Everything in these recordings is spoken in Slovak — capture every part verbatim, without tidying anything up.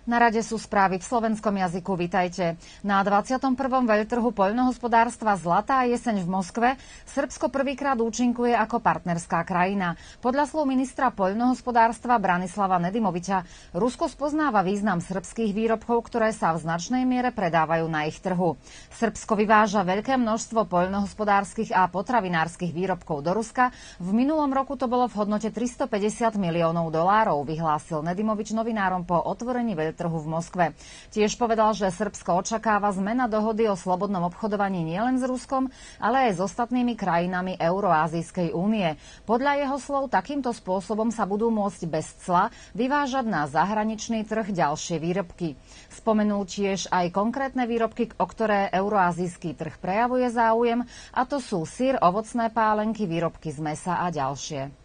Na rade sú správy v slovenskom jazyku. Vitajte. Na dvadsiatom prvom veľtrhu poľnohospodárstva Zlatá jeseň v Moskve Srbsko prvýkrát účinkuje ako partnerská krajina. Podľa slov ministra poľnohospodárstva Branislava Nedimoviča Rusko spoznáva význam srbských výrobkov, ktoré sa v značnej miere predávajú na ich trhu. Srbsko vyváža veľké množstvo poľnohospodárskych a potravinárskych výrobkov do Ruska. V minulom roku to bolo v hodnote tristopäťdesiat miliónov dolárov, vyhlásil Nedimovič novinárom po otvorení veľtrhu trhu v Moskve. Tiež povedal, že Srbsko očakáva zmena dohody o slobodnom obchodovaní nielen s Ruskom, ale aj s ostatnými krajinami Euroázijskej únie. Podľa jeho slov takýmto spôsobom sa budú môcť bez cla vyvážať na zahraničný trh ďalšie výrobky. Spomenul tiež aj konkrétne výrobky, o ktoré euroázijský trh prejavuje záujem, a to sú syr, ovocné pálenky, výrobky z mäsa a ďalšie.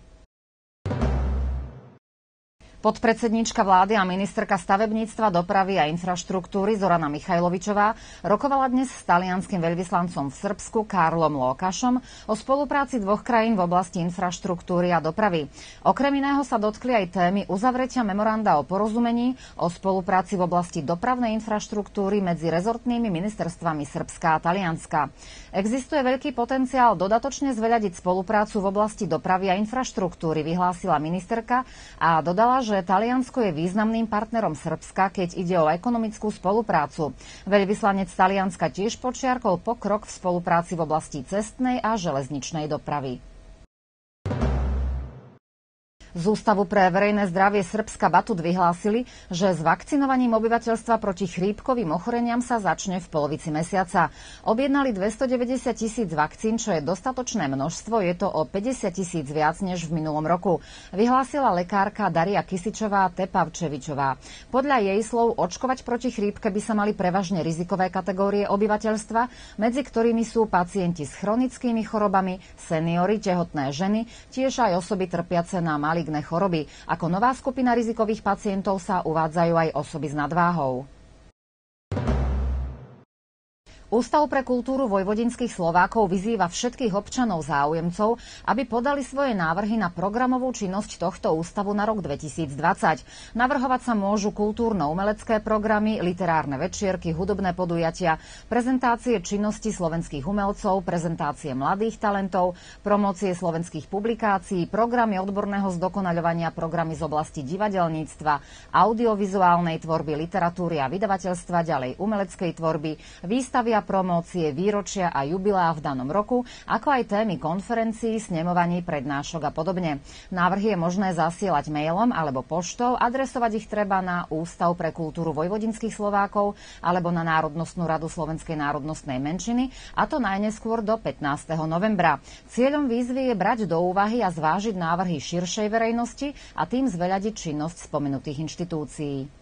Podpredsedníčka vlády a ministerka stavebníctva, dopravy a infraštruktúry Zorana Michajlovičová rokovala dnes s talianskym veľvyslancom v Srbsku Karlom Lókašom o spolupráci dvoch krajín v oblasti infraštruktúry a dopravy. Okrem iného sa dotkli aj témy uzavretia memoranda o porozumení o spolupráci v oblasti dopravnej infraštruktúry medzi rezortnými ministerstvami Srbska a Talianska. Existuje veľký potenciál dodatočne zveľadiť spoluprácu v oblasti dopravy a infraštruktúry, vyhlásila ministerka a dodala, že Taliansko je významným partnerom Srbska, keď ide o ekonomickú spoluprácu. Veľvyslanec Talianska tiež podčiarkol pokrok v spolupráci v oblasti cestnej a železničnej dopravy. Z Ústavu pre verejné zdravie Srbska Batut vyhlásili, že s vakcinovaním obyvateľstva proti chrípkovým ochoreniam sa začne v polovici mesiaca. Objednali dvestodeväťdesiat tisíc vakcín, čo je dostatočné množstvo, je to o päťdesiat tisíc viac než v minulom roku, vyhlásila lekárka Daria Kisičová-Tepavčevičová. Podľa jej slov očkovať proti chrípke by sa mali prevažne rizikové kategórie obyvateľstva, medzi ktorými sú pacienti s chronickými chorobami, seniori, tehotné ženy, tiež aj osoby trpiace na maligné choroby. Ako nová skupina rizikových pacientov sa uvádzajú aj osoby s nadváhou. Ústav pre kultúru vojvodinských Slovákov vyzýva všetkých občanov záujemcov, aby podali svoje návrhy na programovú činnosť tohto ústavu na rok dvetisícdvadsať. Navrhovať sa môžu kultúrno-umelecké programy, literárne večierky, hudobné podujatia, prezentácie činnosti slovenských umelcov, prezentácie mladých talentov, promócie slovenských publikácií, programy odborného zdokonaľovania, programy z oblasti divadelníctva, audiovizuálnej tvorby, literatúry a vydavateľstva, ďalej umeleckej tvorby, výstavy, promócie, výročia a jubilá v danom roku, ako aj témy konferencií, snemovaní, prednášok a podobne. Návrhy je možné zasielať mailom alebo poštou, adresovať ich treba na Ústav pre kultúru vojvodinských Slovákov alebo na Národnostnú radu Slovenskej národnostnej menšiny, a to najneskôr do pätnásteho novembra. Cieľom výzvy je brať do úvahy a zvážiť návrhy širšej verejnosti a tým zveľadiť činnosť spomenutých inštitúcií.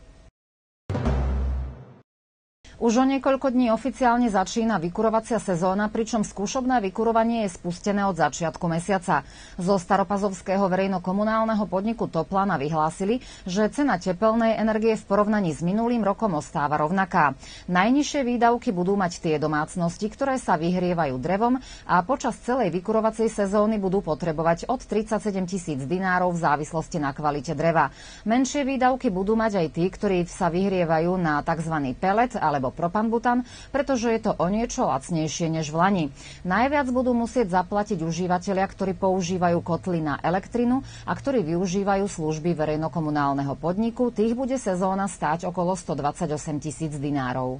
Už o niekoľko dní oficiálne začína vykurovacia sezóna, pričom skúšobné vykurovanie je spustené od začiatku mesiaca. Zo staropazovského verejno-komunálneho podniku Toplana vyhlásili, že cena tepelnej energie v porovnaní s minulým rokom ostáva rovnaká. Najnižšie výdavky budú mať tie domácnosti, ktoré sa vyhrievajú drevom a počas celej vykurovacej sezóny budú potrebovať od tridsaťsedem tisíc dinárov v závislosti na kvalite dreva. Menšie výdavky budú mať aj tí, ktorí sa vyhrievajú na tzv. Pelet alebo propanbutan, pretože je to o niečo lacnejšie než v lani. Najviac budú musieť zaplatiť užívateľia, ktorí používajú kotly na elektrinu a ktorí využívajú služby verejnokomunálneho podniku. Tých bude sezóna stáť okolo stodvadsaťosem tisíc dinárov.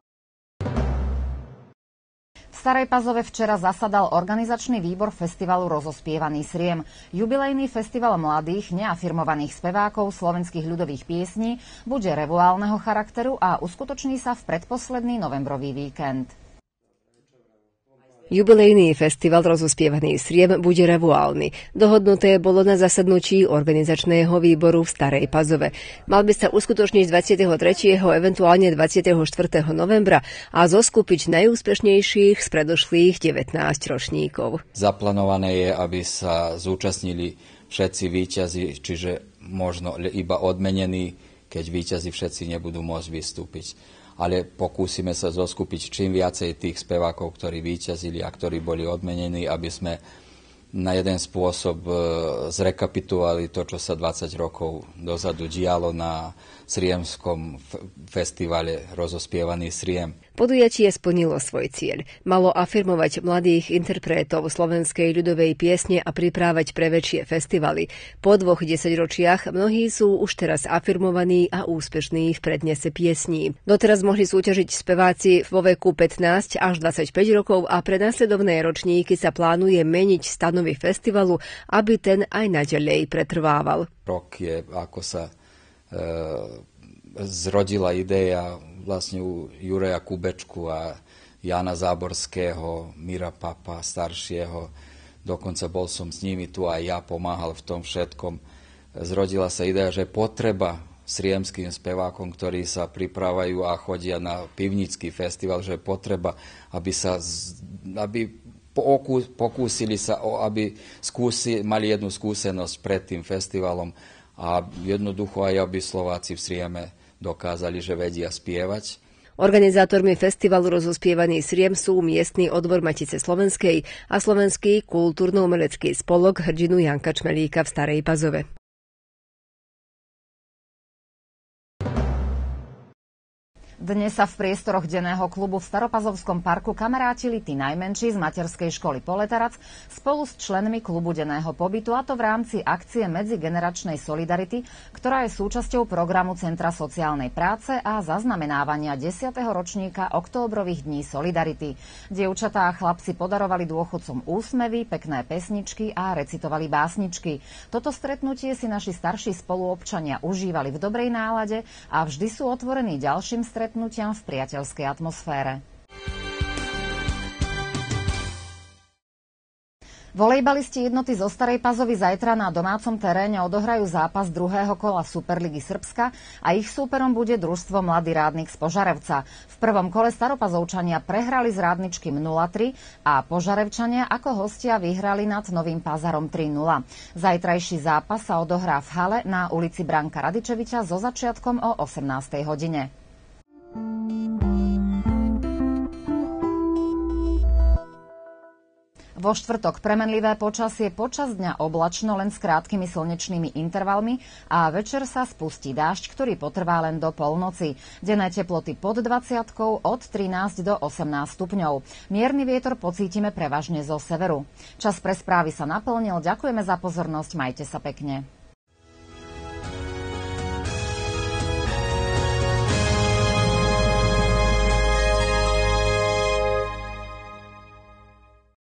V Starej Pazove včera zasadal organizačný výbor festivalu Rozospievaný sriem. Jubilejný festival mladých, neafirmovaných spevákov slovenských ľudových piesní bude revuálneho charakteru a uskutoční sa v predposledný novembrový víkend. Jubilejný festival Rozospievaný sriem bude revuálny. Dohodnuté bolo na zasadnutí organizačného výboru v Starej Pazove. Mal by sa uskutočniť dvadsiateho tretieho eventuálne dvadsiateho štvrtého novembra a zoskupiť najúspešnejších z predošlých devätnásť ročníkov. Zaplánované je, aby sa zúčastnili všetci víťazi, čiže možno iba odmenení, keď víťazi všetci nebudú môcť vystúpiť. Ale pokúsime sa zoskupiť čím viacej tých spevákov, ktorí víťazili a ktorí boli odmenení, aby sme na jeden spôsob zrekapitulovali to, čo sa dvadsať rokov dozadu dialo na Sriemskom festivale Rozospievaný Sriem. Podujatie splnilo svoj cieľ. Malo afirmovať mladých interpretov slovenskej ľudovej piesne a priprávať pre väčšie festivaly. Po dvoch desaťročiach mnohí sú už teraz afirmovaní a úspešní v prednese piesní. Doteraz mohli súťažiť speváci vo veku pätnásť až dvadsaťpäť rokov a pre nasledovné ročníky sa plánuje meniť stanovy festivalu, aby ten aj naďalej pretrvával. Rok je, ako sa e, zrodila idea vlastne u Juraja Kubečku a Jana Záborského, Mira Papa staršieho. Dokonca bol som s nimi tu aj ja pomáhal v tom všetkom. Zrodila sa idea, že potreba sriemským spevákom, ktorí sa pripravajú a chodia na pivnický festival, že potreba, aby sa aby pokúsili sa, aby skúsi, mali jednu skúsenosť pred tým festivalom a jednoducho aj aby Slováci v Srieme dokázali, že vedia spievať. Organizátormi festivalu Rozospievaný Sriem sú miestny odbor Matice slovenskej a Slovenský kultúrno-umelecký spolok hrdinu Janka Čmelíka v Starej Pazove. Dnes sa v priestoroch denného klubu v Staropazovskom parku kamarátili tí najmenší z materskej školy Poletarac spolu s členmi klubu denného pobytu, a to v rámci akcie medzigeneračnej solidarity, ktorá je súčasťou programu Centra sociálnej práce a zaznamenávania desiateho ročníka októbrových dní solidarity. Dievčatá a chlapci podarovali dôchodcom úsmevy, pekné pesničky a recitovali básničky. Toto stretnutie si naši starší spoluobčania užívali v dobrej nálade a vždy sú otvorení ďalším stretnutiam v priateľskej atmosfére. Volejbalisti jednoty zo Starej Pazovy zajtra na domácom teréne odohrajú zápas druhého kola Superligy Srbska a ich súperom bude družstvo Mladý Rádnik z Požarevca. V prvom kole Staropazovčania prehrali z Rádničkym nula tri a Požarevčania ako hostia vyhrali nad Novým Pazarom tri nula. Zajtrajší zápas sa odohrá v hale na ulici Branka Radičeviča so začiatkom o osemnástej hodine. Vo štvrtok premenlivé počasie, počas dňa oblačno len s krátkými slnečnými intervalmi a večer sa spustí dážď, ktorý potrvá len do polnoci. Denné teploty pod dvadsiatkou, od trinásť do osemnásť stupňov. Mierny vietor pocítime prevažne zo severu. Čas pre správy sa naplnil, ďakujeme za pozornosť, majte sa pekne.